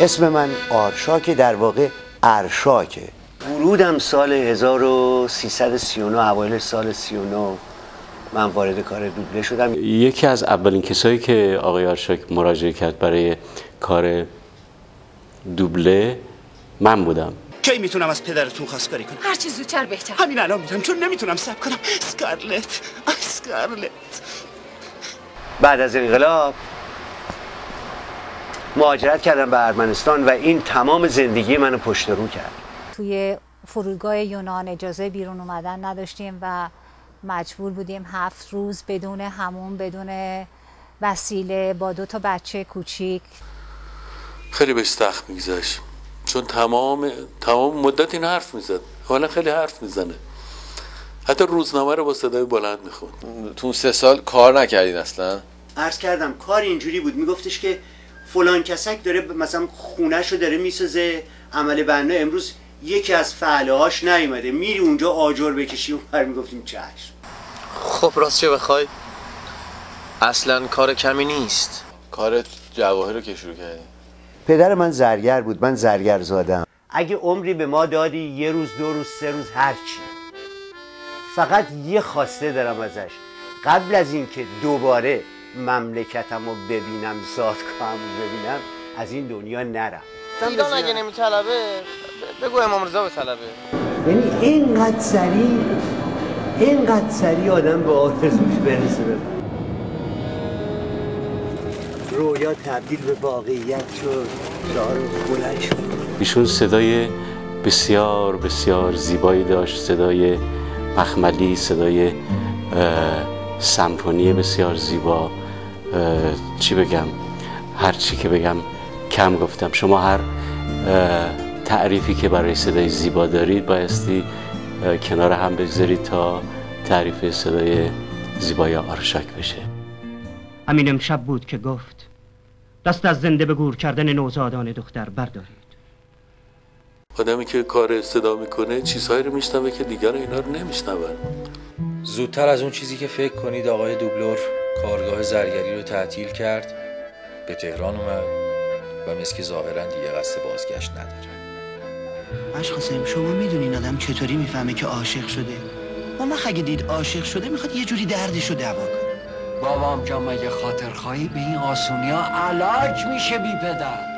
اسم من آرشاک، در واقع ارشاکه. ورودم سال 1339، اوایل سال 39 من وارد کار دوبله شدم. یکی از اولین کسایی که آقای آرشاک مراجعه کرد برای کار دوبله من بودم. کی میتونم از پدرتون خواستگاری کنم؟ هر چی زودتر بهتر. همین الان میرم چون نمیتونم صبر کنم. اسکارلت، اسکارلت. بعد از انقلاب مهاجرت کردم به ارمنستان و این تمام زندگی منو پشت رو کرد. توی فرودگاه یونان اجازه بیرون اومدن نداشتیم و مجبور بودیم 7 روز بدون همون، بدون وسیله، با 2 تا بچه کوچیک. خیلی بهش سخت میگذشت چون تمام مدت این حرف میزد. حالا خیلی حرف میزنه، حتی روزنامه رو با صدای بلند میخوند. تو 3 سال کار نکردین اصلا؟ عرض کردم کار اینجوری بود، میگفتش که فلان کسک داره مثلا خونه‌شو داره میسازه عمل بنا، امروز یکی از فعله هاش نیومده، میری اونجا آجر بکشی. اون میگفتیم چشم. خب راست چه بخوای اصلا کار کمی نیست. کار جواهر رو که شروع کردی. پدر من زرگر بود، من زرگر زادم. اگه عمری به ما دادی 1 روز 2 روز 3 روز هرچی، فقط یه خواسته دارم ازش، قبل از اینکه دوباره مملکتم رو ببینم، زادگاهم رو ببینم، از این دنیا نرم. ایران اگه نمیطلبه بگو امام رضا بطلبه. یعنی اینقدر سریع آدم به آرزوش برسه. رویا تبدیل به واقعیت شد، شعار بلند شد. ایشون صدای بسیار بسیار زیبایی داشت، صدای مخملی، صدای سمفونی بسیار زیبا. چی بگم، هر چی که بگم کم گفتم. شما هر تعریفی که برای صدای زیبا دارید بایستی کنار هم بگذارید تا تعریف صدای زیبای آرشاک بشه. همین امشب بود که گفت دست از زنده به گور کردن نوزادان دختر بردارید. آدمی که کار صدا میکنه چیزهایی رو میشنوه که دیگر اینا رو نمیشنون. زودتر از اون چیزی که فکر کنید آقای دوبلور کارگاه زرگری رو تعطیل کرد، به تهران اومد و مسکی ظاهرا دیگه قصد بازگشت نداره. مشخصم شما میدونین آدم چطوری میفهمه که عاشق شده؟ اما اگه دید عاشق شده میخواد یه جوری دردشو دوا کنه. بابام جان مگه خاطر خواهی به این آسونی ها علاج میشه بی پدر؟